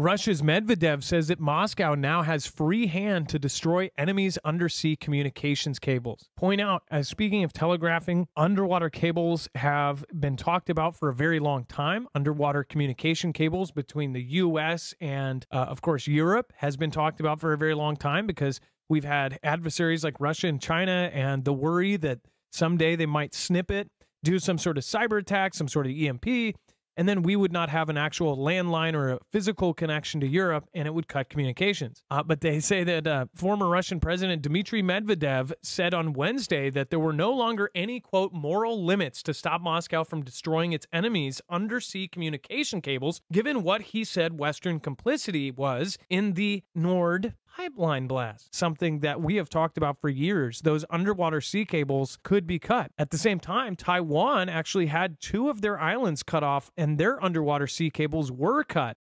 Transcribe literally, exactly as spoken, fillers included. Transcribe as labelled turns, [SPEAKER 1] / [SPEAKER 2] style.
[SPEAKER 1] Russia's Medvedev says that Moscow now has free hand to destroy enemies' undersea communications cables. Point out, as speaking of telegraphing, underwater cables have been talked about for a very long time. Underwater communication cables between the U S and, uh, of course, Europe has been talked about for a very long time because we've had adversaries like Russia and China and the worry that someday they might snip it, do some sort of cyber attack, some sort of E M P, and then we would not have an actual landline or a physical connection to Europe, and it would cut communications. Uh, but they say that uh, former Russian President Dmitry Medvedev said on Wednesday that there were no longer any, quote, moral limits to stop Moscow from destroying its enemies' undersea communication cables, given what he said Western complicity was in the Nord pipeline blast, something that we have talked about for years. Those underwater sea cables could be cut. At the same time, Taiwan actually had two of their islands cut off and their underwater sea cables were cut.